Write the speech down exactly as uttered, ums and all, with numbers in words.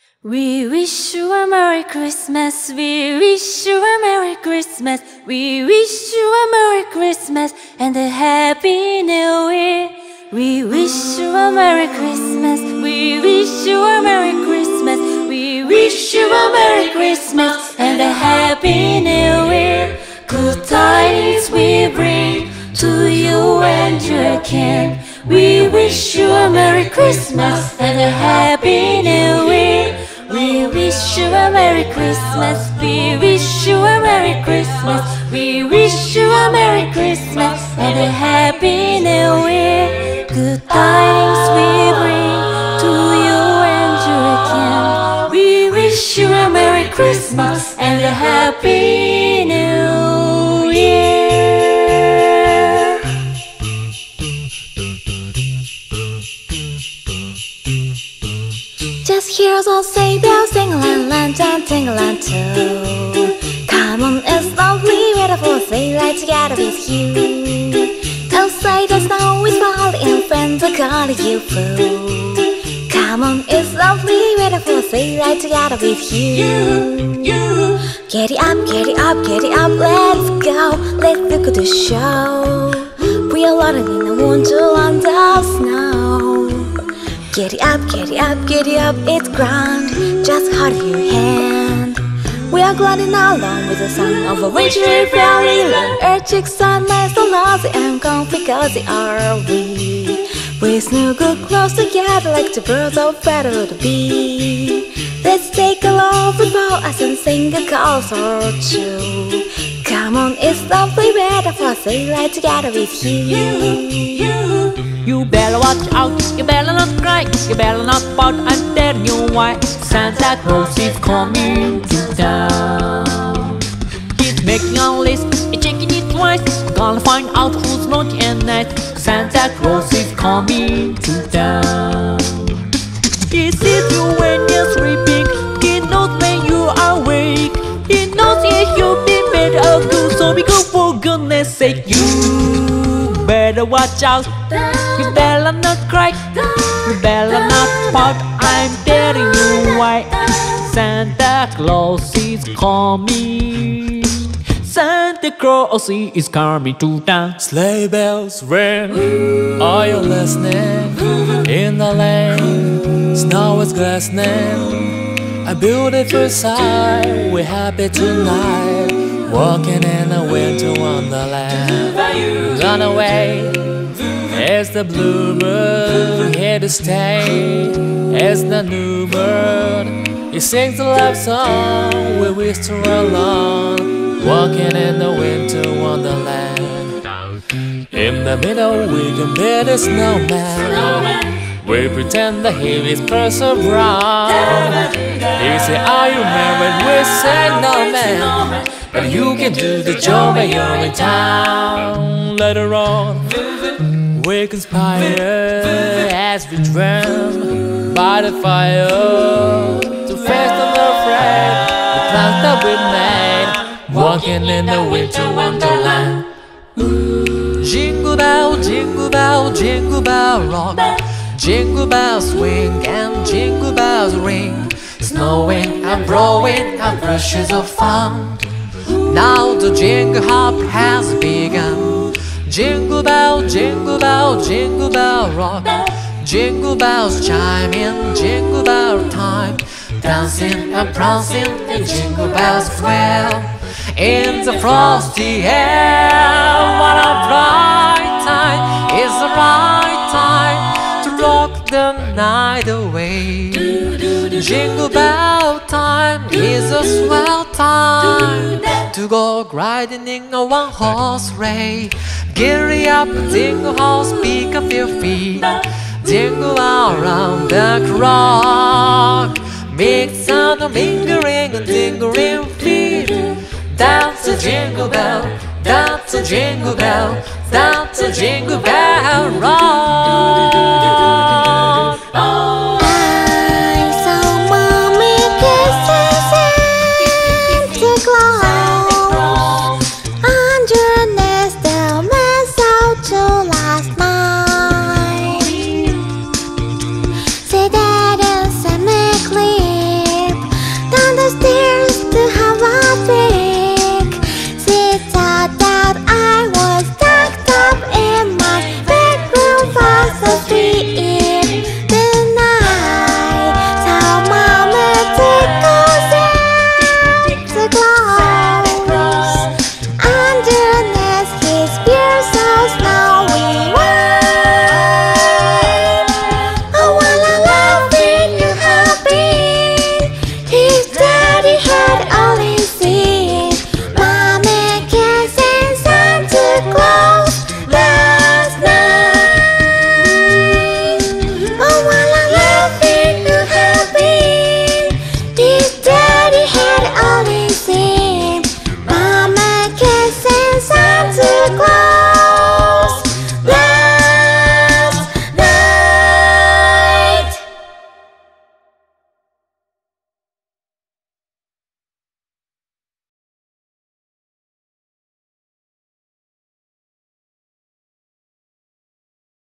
We wish you a Merry Christmas, we wish you a Merry Christmas, we wish you a Merry Christmas and a Happy New Year. We wish you a Merry Christmas, we wish you a Merry Christmas, we wish you a Merry Christmas and a Happy New Year. Good tidings we bring to you and your kin. We wish you a Merry Christmas and a Happy New Year. We wish you a Merry Christmas, we wish you a Merry Christmas, we wish you a Merry Christmas and a Happy New Year. Good tidings we bring to you and your kin. We wish you a Merry Christmas and a Happy New Year. Just hear us all say bells, sing-a-lang, lantern, ting-a-lang too. Come on, it's lovely weather for a sleigh ride together with you. Outside the snow is falling and friends are calling you fool. Come on, it's lovely weather for a sleigh ride together with you. Get it up, get it up, get it up, let's go. Let's look at the show. We are loaded in a wonderland of snow. Get it up, get it up, get it up, it's grand. Just hold your hand. We are gliding along with the song of a wintry fairyland. Our cheeks are nice and lousy and comfy cozy are we. We snuggle close together like the birds of feather to be. Let's take a long football as and sing a chorus or two. Come on, it's lovely weather for a sleigh ride together with you. You better watch out, you better not cry, you better not pout, I'm telling you why. Santa Claus is coming to town. He's making a list, he's checking it twice. Gonna find out who's naughty and nice. Santa Claus is coming to town. He sees you when you're sleeping, he knows when you are awake. He knows if you've been made a good, so be good for goodness sake. You better watch out, you better not cry, you better not pout, I'm telling you why. Santa Claus is coming, Santa Claus is coming to town. Sleigh bells ring, are you listening? In the lane, snow is glistening. A beautiful sight, we're happy tonight. Walking in a winter wonderland. Gone away, it's the bluebird, here to stay. It's the new bird, he sings a love song, we whisper along. Walking in the winter wonderland. In the middle we can build a snowman. We pretend that he whispers around. He say, are you married? We say, no man, but you can do the job when you're in town. Later on, we conspire as we dream by the fire to face the afraid, the plans that we made. Walking in the winter wonderland. Jingle bell, jingle bell, jingle bell rock. Jingle bells swing and jingle bells ring. Snowing and blowing and brushes of fun. Now the jingle hop has begun. Jingle bell, jingle bell, jingle bell rock. Jingle bells chime in jingle bell time. Dancing and prancing in jingle bells swell. In the frosty air, what a bright time. It's the right time to rock the night away. Jingle bell time is a swell time to go riding in a one-horse race. Giddy up, jingle horse, pick up your feet. Jingle around the clock. Make sound of lingering and tingling feet. Dance a jingle bell, dance a jingle bell, dance a jingle bell rock.